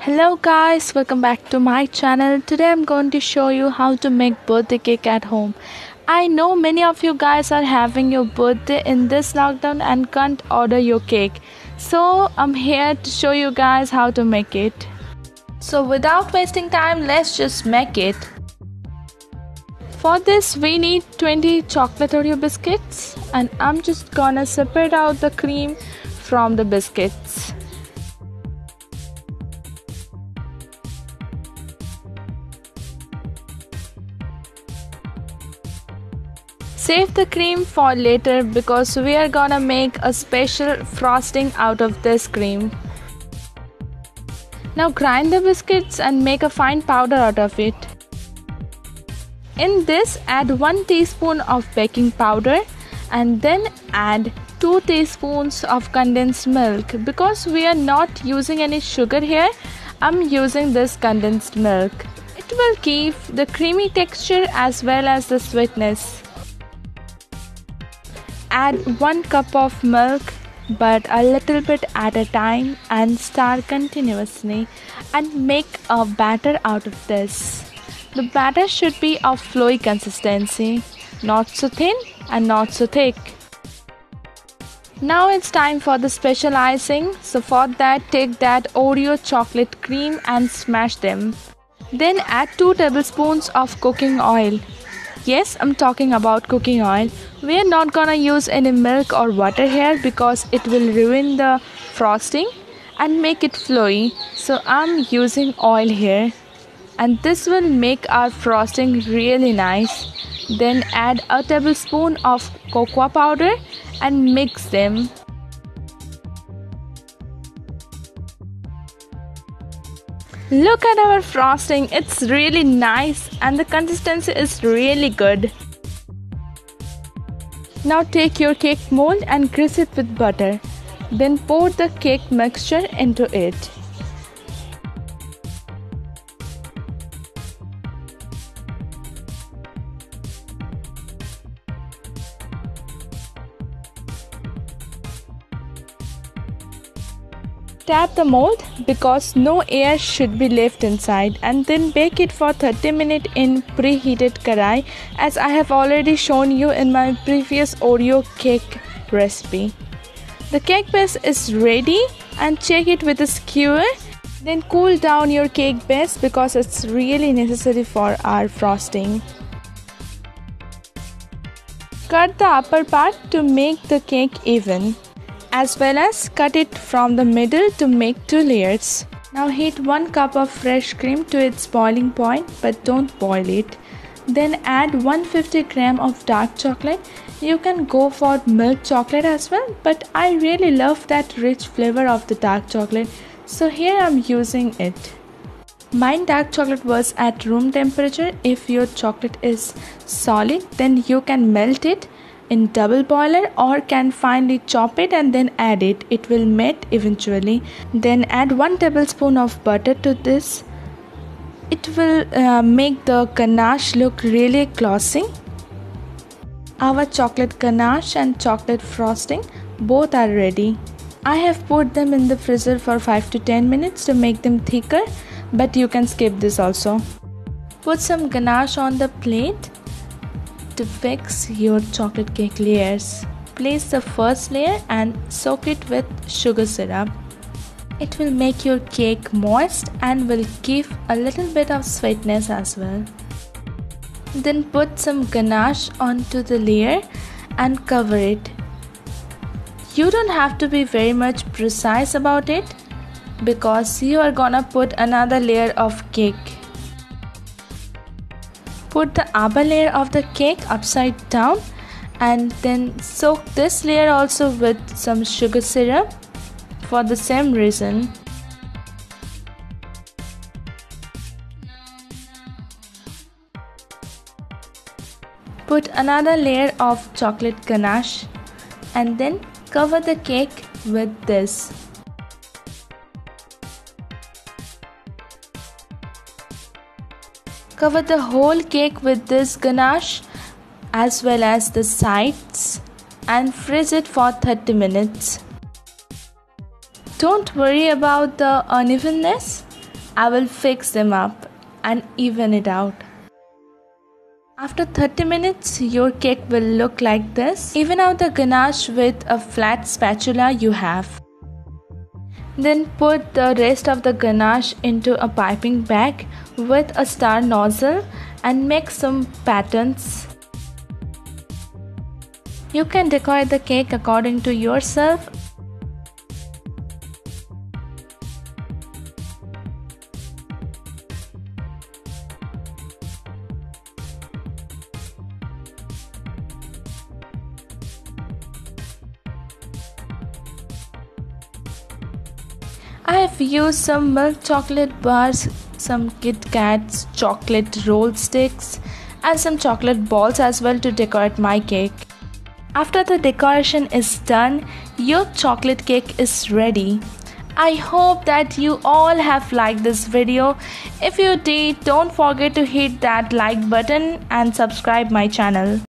Hello guys, welcome back to my channel. Today I'm going to show you how to make birthday cake at home. I know many of you guys are having your birthday in this lockdown and can't order your cake. So I'm here to show you guys how to make it. So without wasting time, let's just make it. For this we need 20 chocolate Oreo biscuits and I'm just gonna separate out the cream from the biscuits. Save the cream for later because we are gonna make a special frosting out of this cream. Now grind the biscuits and make a fine powder out of it. In this, add 1 teaspoon of baking powder and then add 2 teaspoons of condensed milk. Because we are not using any sugar here, I'm using this condensed milk. It will give the creamy texture as well as the sweetness. Add 1 cup of milk but a little bit at a time and stir continuously and make a batter out of this. The batter should be of flowy consistency, not so thin and not so thick. Now it's time for the special icing. So for that, take that Oreo chocolate cream and smash them. Then add 2 tablespoons of cooking oil. Yes, I'm talking about cooking oil. We are not gonna use any milk or water here because it will ruin the frosting and make it flowy. So I'm using oil here. And this will make our frosting really nice. Then add a tablespoon of cocoa powder and mix them. Look at our frosting, it's really nice and the consistency is really good. Now take your cake mold and grease it with butter. Then pour the cake mixture into it. Tap the mold because no air should be left inside and then bake it for 30 minutes in preheated karai as I have already shown you in my previous Oreo cake recipe. The cake base is ready and check it with a skewer. Then cool down your cake base because it's really necessary for our frosting. Cut the upper part to make the cake even, as well as cut it from the middle to make 2 layers. Now heat 1 cup of fresh cream to its boiling point but don't boil it. Then add 150 gram of dark chocolate. You can go for milk chocolate as well, but I really love that rich flavor of the dark chocolate, so here I'm using it. Mine dark chocolate was at room temperature. If your chocolate is solid, then you can melt it in double boiler or can finely chop it and then add it. It will melt eventually. Then add 1 tablespoon of butter to this. It will make the ganache look really glossy. Our chocolate ganache and chocolate frosting both are ready. I have put them in the freezer for 5 to 10 minutes to make them thicker, but you can skip this also. Put some ganache on the plate to fix your chocolate cake layers. Place the first layer and soak it with sugar syrup. It will make your cake moist and will give a little bit of sweetness as well. Then put some ganache onto the layer and cover it. You don't have to be very much precise about it because you are gonna put another layer of cake. Put the upper layer of the cake upside down and then soak this layer also with some sugar syrup for the same reason. Put another layer of chocolate ganache and then cover the cake with this. Cover the whole cake with this ganache as well as the sides and freeze it for 30 minutes. Don't worry about the unevenness I will fix them up and even it out. After 30 minutes, your cake will look like this. Even out the ganache with a flat spatula you have. Then put the rest of the ganache into a piping bag with a star nozzle and make some patterns. You can decorate the cake according to yourself. I have used some milk chocolate bars, some Kit Kats, chocolate roll sticks, and some chocolate balls as well to decorate my cake. After the decoration is done, your chocolate cake is ready. I hope that you all have liked this video. If you did, don't forget to hit that like button and subscribe my channel.